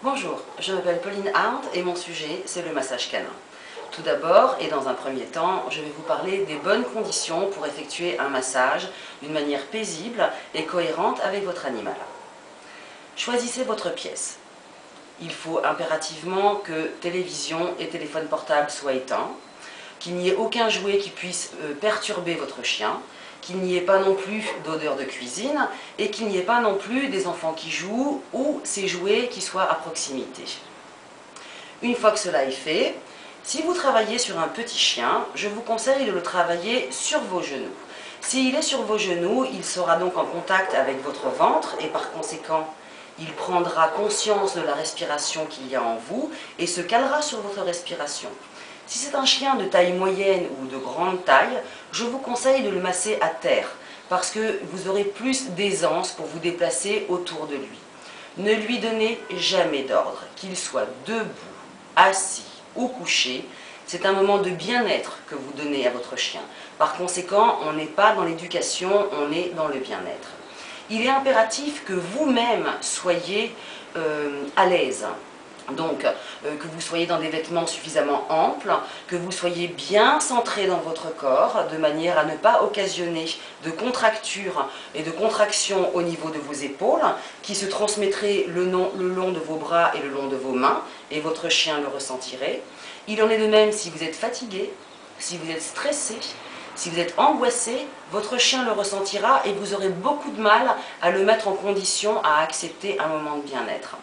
Bonjour, je m'appelle Pauline Arndt et mon sujet c'est le massage canin. Tout d'abord et dans un premier temps, je vais vous parler des bonnes conditions pour effectuer un massage d'une manière paisible et cohérente avec votre animal. Choisissez votre pièce. Il faut impérativement que télévision et téléphone portable soient éteints, qu'il n'y ait aucun jouet qui puisse perturber votre chien, qu'il n'y ait pas non plus d'odeur de cuisine et qu'il n'y ait pas non plus des enfants qui jouent ou ces jouets qui soient à proximité. Une fois que cela est fait, si vous travaillez sur un petit chien, je vous conseille de le travailler sur vos genoux. S'il est sur vos genoux, il sera donc en contact avec votre ventre et par conséquent, il prendra conscience de la respiration qu'il y a en vous et se calera sur votre respiration. Si c'est un chien de taille moyenne ou de grande taille, je vous conseille de le masser à terre parce que vous aurez plus d'aisance pour vous déplacer autour de lui. Ne lui donnez jamais d'ordre, qu'il soit debout, assis ou couché. C'est un moment de bien-être que vous donnez à votre chien. Par conséquent, on n'est pas dans l'éducation, on est dans le bien-être. Il est impératif que vous-même soyez à l'aise. Donc, que vous soyez dans des vêtements suffisamment amples, que vous soyez bien centré dans votre corps, de manière à ne pas occasionner de contractures et de contractions au niveau de vos épaules, qui se transmettraient le long de vos bras et le long de vos mains, et votre chien le ressentirait. Il en est de même si vous êtes fatigué, si vous êtes stressé, si vous êtes angoissé, votre chien le ressentira et vous aurez beaucoup de mal à le mettre en condition à accepter un moment de bien-être.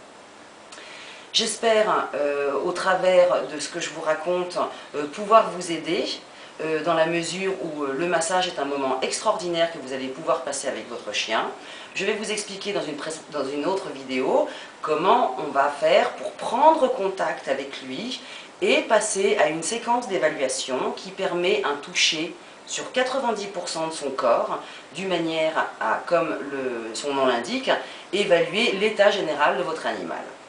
J'espère, au travers de ce que je vous raconte, pouvoir vous aider dans la mesure où le massage est un moment extraordinaire que vous allez pouvoir passer avec votre chien. Je vais vous expliquer dans une autre vidéo comment on va faire pour prendre contact avec lui et passer à une séquence d'évaluation qui permet un toucher sur 90% de son corps, d'une manière à, comme son nom l'indique, évaluer l'état général de votre animal.